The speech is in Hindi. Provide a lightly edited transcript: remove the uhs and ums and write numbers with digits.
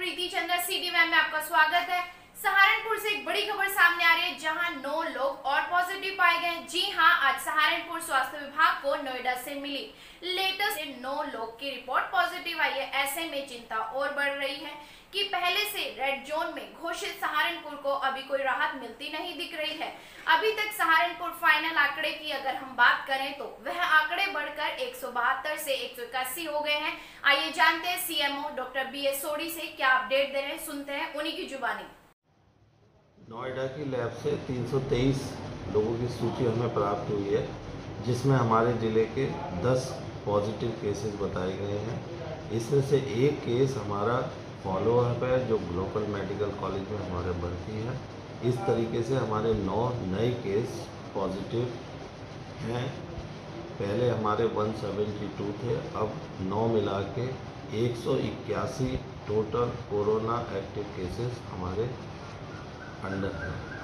प्रीति चंद्र CTV में आपका स्वागत है। सहारनपुर से एक बड़ी खबर सामने आ रही है जहां 9 लोग और पॉजिटिव पाए गए। जी हां, आज सहारनपुर स्वास्थ्य विभाग को नोएडा से मिली लेटेस्ट 9 लोग की रिपोर्ट पॉजिटिव आई है। ऐसे में चिंता और बढ़ रही है कि पहले से रेड जोन में घोषित सहारनपुर को अभी कोई राहत मिलती नहीं दिख रही है। अभी तक सहारनपुर फाइनल आंकड़े की अगर हम बात करें तो वह आंकड़े बढ़कर 172 से 181 हो गए हैं। आइए जानते हैं CMO डॉक्टर BS सोडी से क्या अपडेट दे रहे हैं, सुनते हैं उन्हीं की जुबानी। नोएडा की लैब से 323 लोगों की सूची हमें प्राप्त हुई है, जिसमें हमारे ज़िले के 10 पॉजिटिव केसेस बताए गए हैं। इसमें से एक केस हमारा फॉलोअप है जो ग्लोबल मेडिकल कॉलेज में हमारे भर्ती है। इस तरीके से हमारे 9 नए केस पॉजिटिव हैं। पहले हमारे 172 थे, अब 9 मिला के 181 टोटल कोरोना एक्टिव केसेस हमारे अंडर है।